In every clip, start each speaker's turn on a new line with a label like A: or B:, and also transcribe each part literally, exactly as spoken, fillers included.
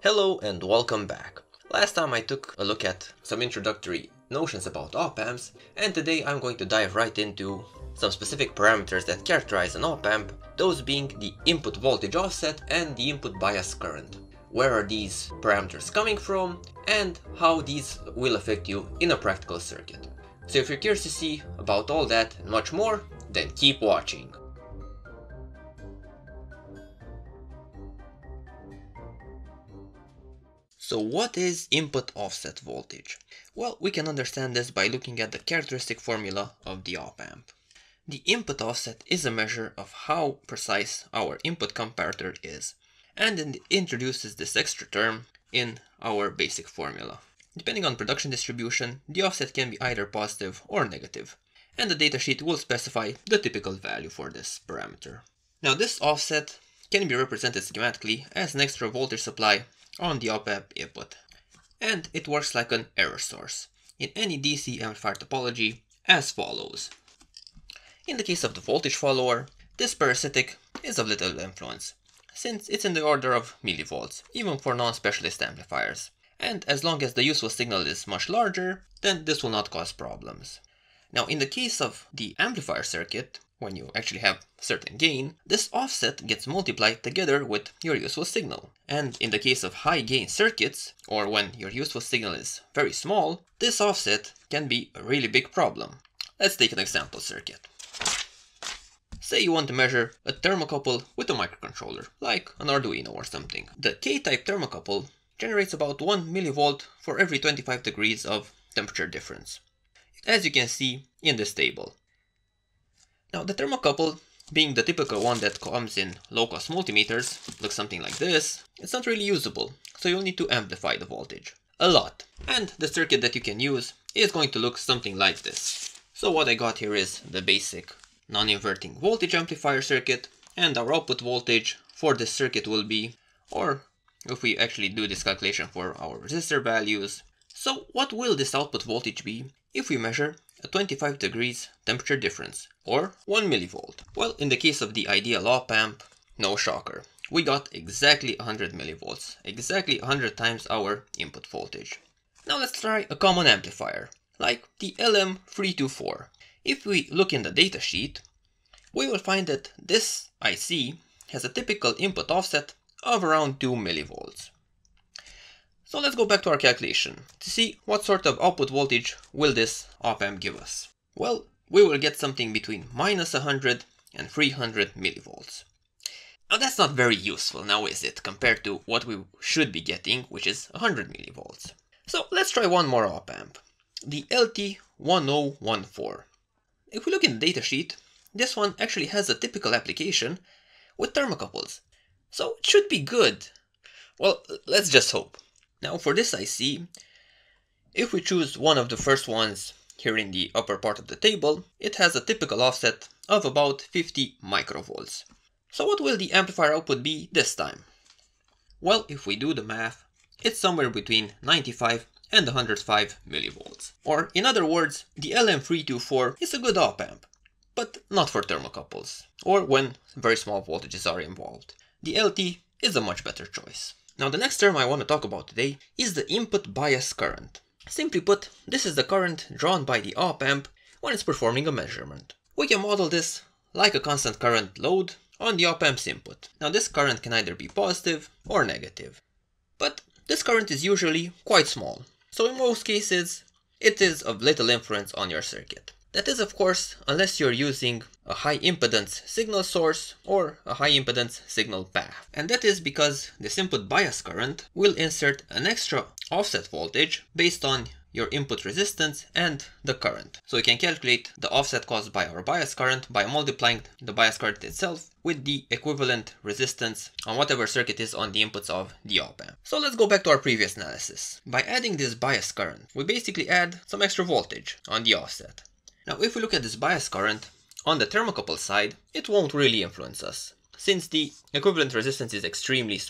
A: Hello and welcome back. Last time I took a look at some introductory notions about op-amps, and today I'm going to dive right into some specific parameters that characterize an op-amp, those being the input voltage offset and the input bias current. Where are these parameters coming from and how these will affect you in a practical circuit. So if you're curious to see about all that and much more, then keep watching. So what is input offset voltage? Well, we can understand this by looking at the characteristic formula of the op-amp. The input offset is a measure of how precise our input comparator is, and it introduces this extra term in our basic formula. Depending on production distribution, the offset can be either positive or negative, and the datasheet will specify the typical value for this parameter. Now this offset can be represented schematically as an extra voltage supply on the op-amp input, and it works like an error source in any D C amplifier topology as follows. In the case of the voltage follower, this parasitic is of little influence, since it's in the order of millivolts, even for non-specialist amplifiers, and as long as the useful signal is much larger, then this will not cause problems. Now in the case of the amplifier circuit, when you actually have certain gain, this offset gets multiplied together with your useful signal. And in the case of high gain circuits, or when your useful signal is very small, this offset can be a really big problem. Let's take an example circuit. Say you want to measure a thermocouple with a microcontroller, like an Arduino or something. The K-type thermocouple generates about one millivolt for every twenty-five degrees of temperature difference, as you can see in this table. Now the thermocouple, being the typical one that comes in low-cost multimeters, looks something like this. It's not really usable, so you'll need to amplify the voltage a lot. And the circuit that you can use is going to look something like this. So what I got here is the basic non-inverting voltage amplifier circuit, and our output voltage for this circuit will be, or if we actually do this calculation for our resistor values, so what will this output voltage be if we measure a twenty-five degrees temperature difference, or one millivolt? Well, in the case of the ideal op-amp, no shocker, we got exactly one hundred millivolts, exactly one hundred times our input voltage. Now let's try a common amplifier, like the L M three two four. If we look in the datasheet, we will find that this I C has a typical input offset of around two millivolts. So let's go back to our calculation to see what sort of output voltage will this op-amp give us. Well, we will get something between minus one hundred and three hundred millivolts. Now that's not very useful now, is it, compared to what we should be getting, which is one hundred millivolts. So let's try one more op-amp, the L T one oh one four. If we look in the datasheet, this one actually has a typical application with thermocouples, so it should be good. Well, let's just hope. Now for this I C, if we choose one of the first ones here in the upper part of the table, it has a typical offset of about fifty microvolts. So what will the amplifier output be this time? Well, if we do the math, it's somewhere between ninety-five and one hundred five millivolts. Or in other words, the L M three two four is a good op-amp, but not for thermocouples, or when very small voltages are involved. The L T is a much better choice. Now the next term I want to talk about today is the input bias current. Simply put, this is the current drawn by the op-amp when it's performing a measurement. We can model this like a constant current load on the op-amp's input. Now this current can either be positive or negative, but this current is usually quite small, so in most cases it is of little influence on your circuit. That is, of course, unless you're using a high impedance signal source or a high impedance signal path. And that is because this input bias current will insert an extra offset voltage based on your input resistance and the current. So you can calculate the offset caused by our bias current by multiplying the bias current itself with the equivalent resistance on whatever circuit is on the inputs of the op-amp. So let's go back to our previous analysis. By adding this bias current, we basically add some extra voltage on the offset. Now if we look at this bias current, on the thermocouple side, it won't really influence us, since the equivalent resistance is extremely small.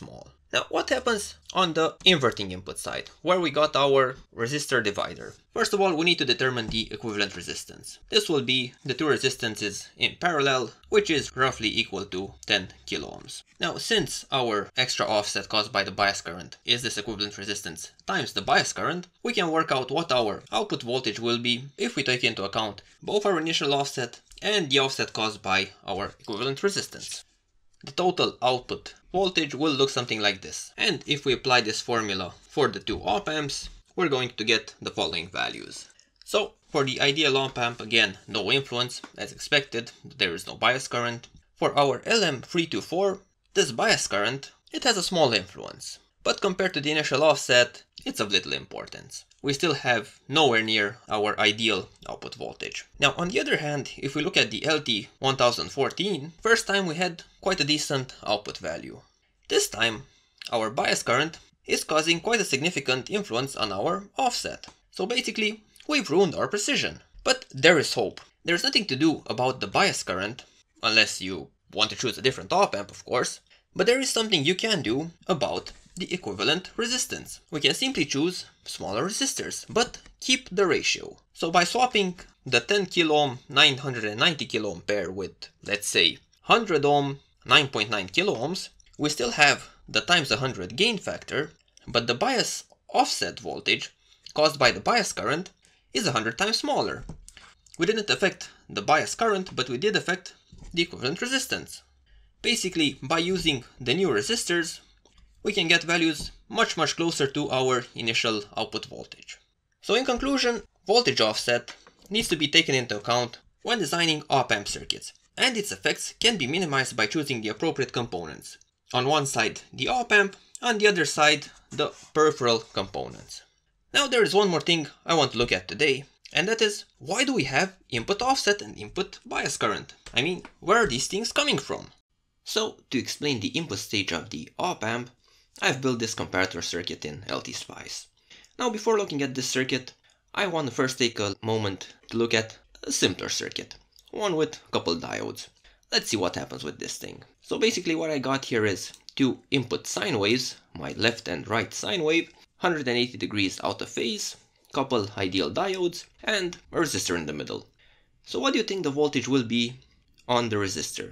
A: Now, what happens on the inverting input side, where we got our resistor divider? First of all, we need to determine the equivalent resistance. This will be the two resistances in parallel, which is roughly equal to ten kilo ohms. Now, since our extra offset caused by the bias current is this equivalent resistance times the bias current, we can work out what our output voltage will be if we take into account both our initial offset and the offset caused by our equivalent resistance. The total output voltage will look something like this. And if we apply this formula for the two op amps, we're going to get the following values. So for the ideal op amp, again, no influence, as expected, there is no bias current. For our L M three two four, this bias current, it has a small influence. But compared to the initial offset, it's of little importance. We still have nowhere near our ideal output voltage. Now, on the other hand, if we look at the L T one thousand fourteen, first time we had quite a decent output value. This time, our bias current is causing quite a significant influence on our offset. So basically, we've ruined our precision. But there is hope. There's nothing to do about the bias current, unless you want to choose a different op amp, of course. But there is something you can do about the equivalent resistance. We can simply choose smaller resistors, but keep the ratio. So by swapping the ten kilo ohm nine hundred ninety kilo ohm pair with, let's say, one hundred ohm nine point nine kilo ohms, we still have the times one hundred gain factor, but the bias offset voltage caused by the bias current is one hundred times smaller. We didn't affect the bias current, but we did affect the equivalent resistance. Basically, by using the new resistors, we can get values much much closer to our initial output voltage. So in conclusion, voltage offset needs to be taken into account when designing op-amp circuits, and its effects can be minimized by choosing the appropriate components. On one side the op-amp, on the other side the peripheral components. Now there is one more thing I want to look at today, and that is, why do we have input offset and input bias current? I mean, where are these things coming from? So to explain the input stage of the op-amp, I've built this comparator circuit in L T Spice. Now before looking at this circuit, I want to first take a moment to look at a simpler circuit, one with a couple diodes. Let's see what happens with this thing. So basically what I got here is two input sine waves, my left and right sine wave, one hundred eighty degrees out of phase, couple ideal diodes, and a resistor in the middle. So what do you think the voltage will be on the resistor?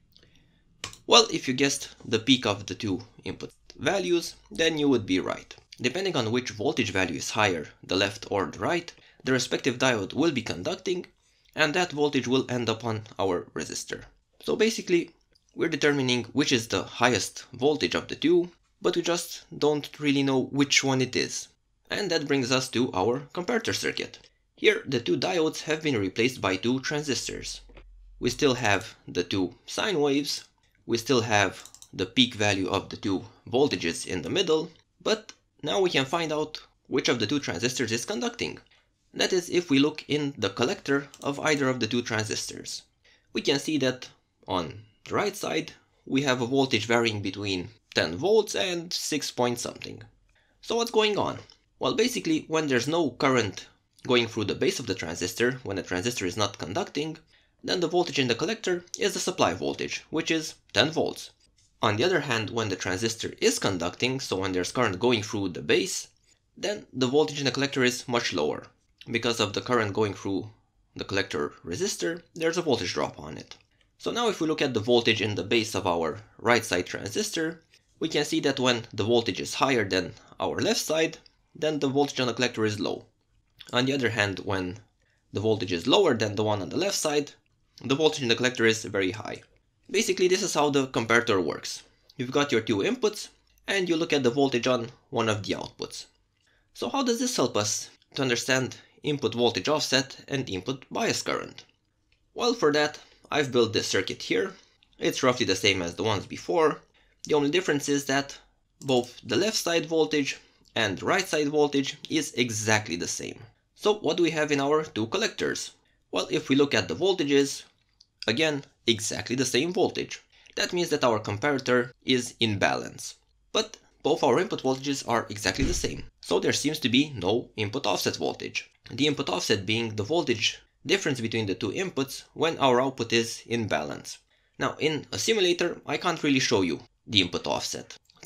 A: Well, if you guessed the peak of the two input values, then you would be right. Depending on which voltage value is higher, the left or the right, the respective diode will be conducting, and that voltage will end up on our resistor. So basically, we're determining which is the highest voltage of the two, but we just don't really know which one it is. And that brings us to our comparator circuit. Here, the two diodes have been replaced by two transistors. We still have the two sine waves, we still have the peak value of the two voltages in the middle, but now we can find out which of the two transistors is conducting. That is, if we look in the collector of either of the two transistors. We can see that on the right side we have a voltage varying between ten volts and six point something. So what's going on? Well, basically, when there's no current going through the base of the transistor, when the transistor is not conducting, then the voltage in the collector is the supply voltage, which is ten volts. On the other hand, when the transistor is conducting, so when there's current going through the base, then the voltage in the collector is much lower. Because of the current going through the collector resistor, there's a voltage drop on it. So now if we look at the voltage in the base of our right side transistor, we can see that when the voltage is higher than our left side, then the voltage on the collector is low. On the other hand, when the voltage is lower than the one on the left side, the voltage in the collector is very high. Basically, this is how the comparator works. You've got your two inputs, and you look at the voltage on one of the outputs. So how does this help us to understand input voltage offset and input bias current? Well, for that, I've built this circuit here. It's roughly the same as the ones before. The only difference is that both the left side voltage and the right side voltage is exactly the same. So what do we have in our two collectors? Well, if we look at the voltages, again, exactly the same voltage. That means that our comparator is in balance. But both our input voltages are exactly the same. So there seems to be no input offset voltage. The input offset being the voltage difference between the two inputs when our output is in balance. Now, in a simulator, I can't really show you the input offset.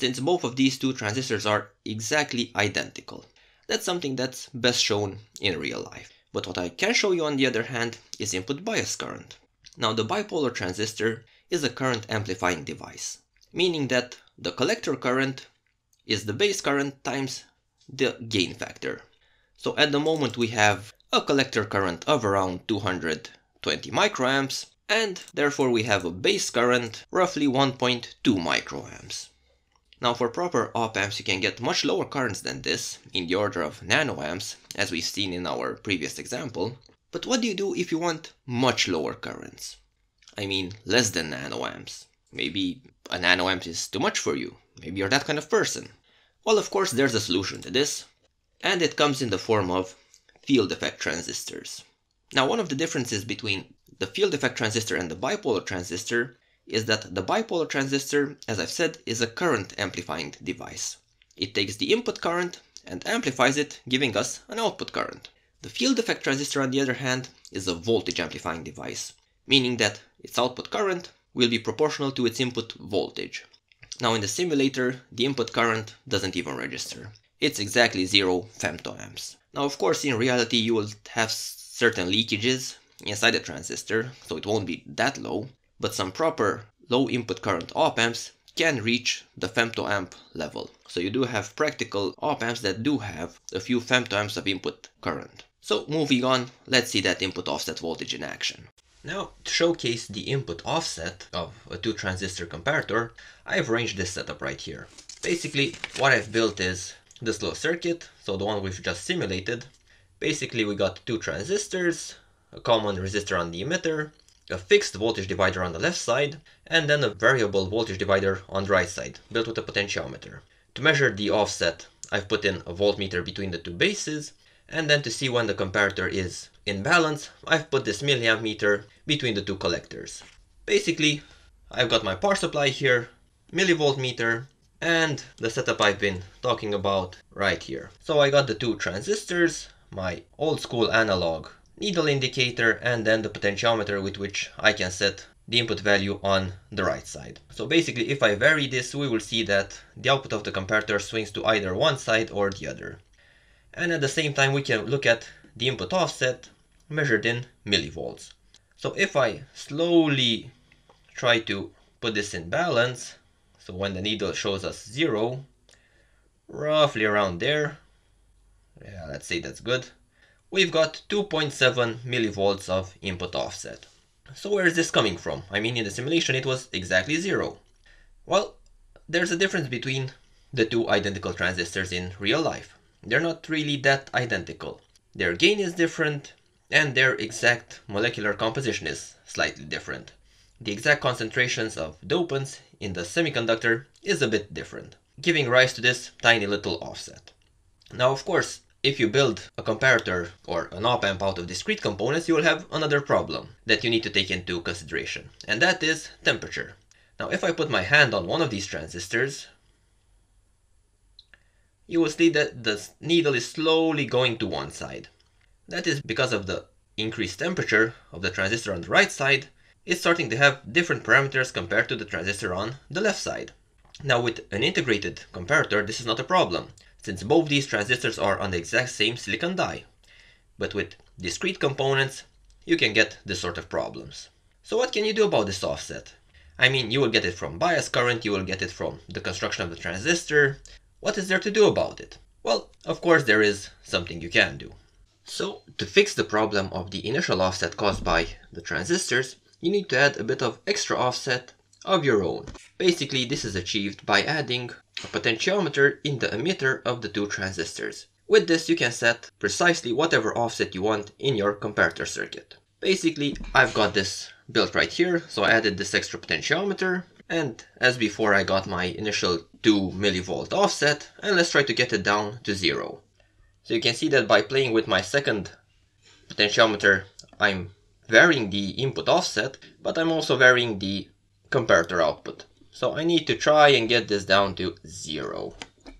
A: since both of these two transistors are exactly identical. That's something that's best shown in real life. But what I can show you on the other hand is input bias current. Now the bipolar transistor is a current amplifying device, meaning that the collector current is the base current times the gain factor. So at the moment we have a collector current of around two hundred twenty microamps, and therefore we have a base current roughly one point two microamps. Now for proper op-amps you can get much lower currents than this, in the order of nanoamps, as we've seen in our previous example. But what do you do if you want much lower currents? I mean less than nanoamps. Maybe a nanoamp is too much for you. Maybe you're that kind of person. Well, of course there's a solution to this, and it comes in the form of field effect transistors. Now one of the differences between the field effect transistor and the bipolar transistor is that the bipolar transistor, as I've said, is a current amplifying device. It takes the input current and amplifies it, giving us an output current. The field effect transistor, on the other hand, is a voltage amplifying device, meaning that its output current will be proportional to its input voltage. Now in the simulator, the input current doesn't even register. It's exactly zero femtoamps. Now of course in reality you will have certain leakages inside the transistor, so it won't be that low, but some proper low input current op-amps can reach the femtoamp level. So you do have practical op-amps that do have a few femtoamps of input current. So moving on, let's see that input offset voltage in action. Now to showcase the input offset of a two transistor comparator, I've arranged this setup right here. Basically what I've built is this little circuit, so the one we've just simulated. Basically we got two transistors, a common resistor on the emitter, a fixed voltage divider on the left side, and then a variable voltage divider on the right side, built with a potentiometer. To measure the offset, I've put in a voltmeter between the two bases, and then to see when the comparator is in balance, I've put this milliamp meter between the two collectors. Basically, I've got my power supply here, millivolt meter, and the setup I've been talking about right here. So I got the two transistors, my old school analog needle indicator, and then the potentiometer with which I can set the input value on the right side. So basically if I vary this, we will see that the output of the comparator swings to either one side or the other. And at the same time we can look at the input offset measured in millivolts. So if I slowly try to put this in balance, so when the needle shows us zero, roughly around there, yeah, let's say that's good, we've got two point seven millivolts of input offset. So where is this coming from? I mean in the simulation it was exactly zero. Well, there's a difference between the two identical transistors in real life. They're not really that identical. Their gain is different and their exact molecular composition is slightly different. The exact concentrations of dopants in the semiconductor is a bit different, giving rise to this tiny little offset. Now of course, if you build a comparator or an op-amp out of discrete components, you will have another problem that you need to take into consideration, and that is temperature. Now if I put my hand on one of these transistors, you will see that the needle is slowly going to one side. That is because of the increased temperature of the transistor on the right side. It's starting to have different parameters compared to the transistor on the left side. Now with an integrated comparator, this is not a problem, since both these transistors are on the exact same silicon die. But with discrete components, you can get this sort of problems. So what can you do about this offset? I mean, you will get it from bias current, you will get it from the construction of the transistor. What is there to do about it? Well, of course there is something you can do. So to fix the problem of the initial offset caused by the transistors, you need to add a bit of extra offset of your own. Basically this is achieved by adding a potentiometer in the emitter of the two transistors. With this you can set precisely whatever offset you want in your comparator circuit. Basically I've got this built right here, so I added this extra potentiometer, and as before I got my initial two millivolt offset, and let's try to get it down to zero. So you can see that by playing with my second potentiometer I'm varying the input offset, but I'm also varying the comparator output. So I need to try and get this down to zero.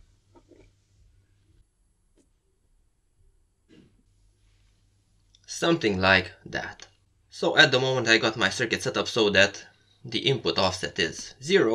A: Something like that. So at the moment I got my circuit set up so that the input offset is zero,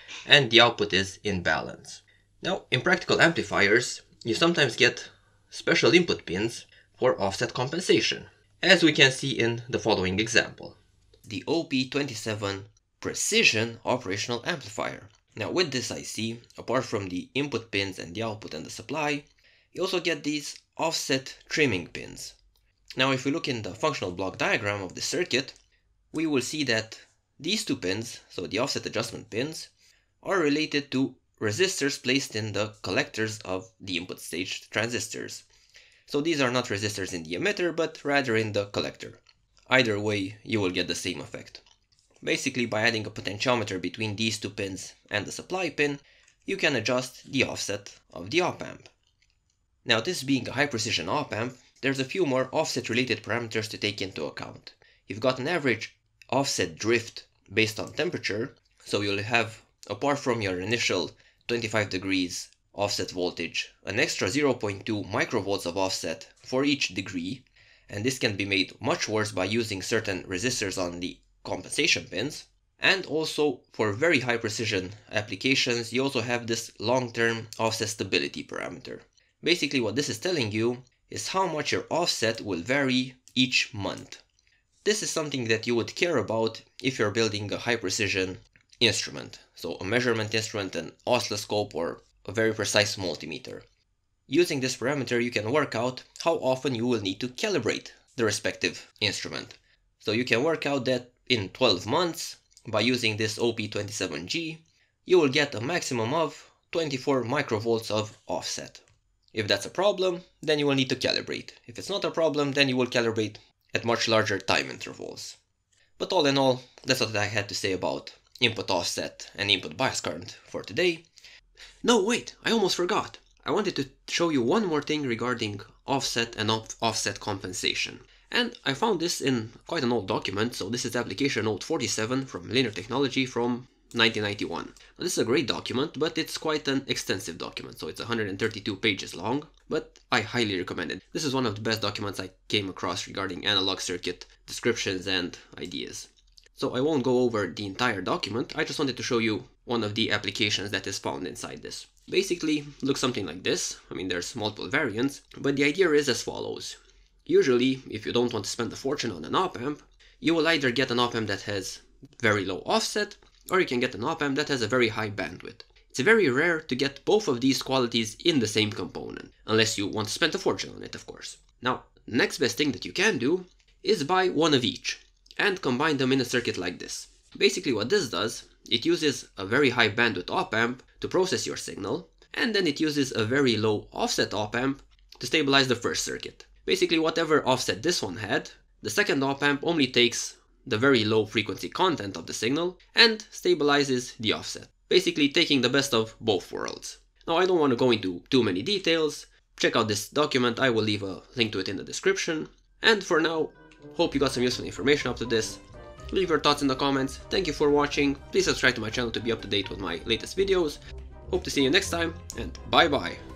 A: and the output is in balance. Now, in practical amplifiers, you sometimes get special input pins for offset compensation, as we can see in the following example. The O P twenty-seven Precision Operational Amplifier. Now with this I C, apart from the input pins and the output and the supply, you also get these offset trimming pins. Now if we look in the functional block diagram of the circuit, we will see that these two pins, so the offset adjustment pins, are related to resistors placed in the collectors of the input stage transistors. So these are not resistors in the emitter, but rather in the collector. Either way, you will get the same effect. Basically, by adding a potentiometer between these two pins and the supply pin, you can adjust the offset of the op-amp. Now, this being a high-precision op-amp, there's a few more offset-related parameters to take into account. You've got an average offset drift based on temperature, so you'll have, apart from your initial twenty-five degrees offset voltage, an extra zero point two microvolts of offset for each degree, and this can be made much worse by using certain resistors on the compensation pins. And also for very high precision applications, you also have this long-term offset stability parameter. Basically what this is telling you is how much your offset will vary each month. This is something that you would care about if you're building a high precision instrument, so a measurement instrument, an oscilloscope, or a very precise multimeter. Using this parameter you can work out how often you will need to calibrate the respective instrument. So you can work out that in twelve months, by using this O P twenty-seven G, you will get a maximum of twenty-four microvolts of offset. If that's a problem, then you will need to calibrate. If it's not a problem, then you will calibrate at much larger time intervals. But all in all, that's what I had to say about input offset and input bias current for today. No, wait, I almost forgot. I wanted to show you one more thing regarding offset and off offset compensation. And I found this in quite an old document, so this is application note forty-seven from Linear Technology from nineteen ninety-one. Now, this is a great document, but it's quite an extensive document, so it's one hundred thirty-two pages long, but I highly recommend it. This is one of the best documents I came across regarding analog circuit descriptions and ideas. So I won't go over the entire document, I just wanted to show you one of the applications that is found inside this. Basically, looks something like this. I mean, there's multiple variants, but the idea is as follows. Usually, if you don't want to spend a fortune on an op-amp, you will either get an op-amp that has very low offset, or you can get an op-amp that has a very high bandwidth. It's very rare to get both of these qualities in the same component, unless you want to spend a fortune on it, of course. Now, the next best thing that you can do is buy one of each, and combine them in a circuit like this. Basically what this does, it uses a very high bandwidth op-amp to process your signal, and then it uses a very low offset op-amp to stabilize the first circuit. Basically whatever offset this one had, the second op-amp only takes the very low frequency content of the signal and stabilizes the offset. Basically taking the best of both worlds. Now I don't want to go into too many details, check out this document, I will leave a link to it in the description. And for now, hope you got some useful information up to this. Leave your thoughts in the comments, thank you for watching, please subscribe to my channel to be up to date with my latest videos. Hope to see you next time, and bye bye!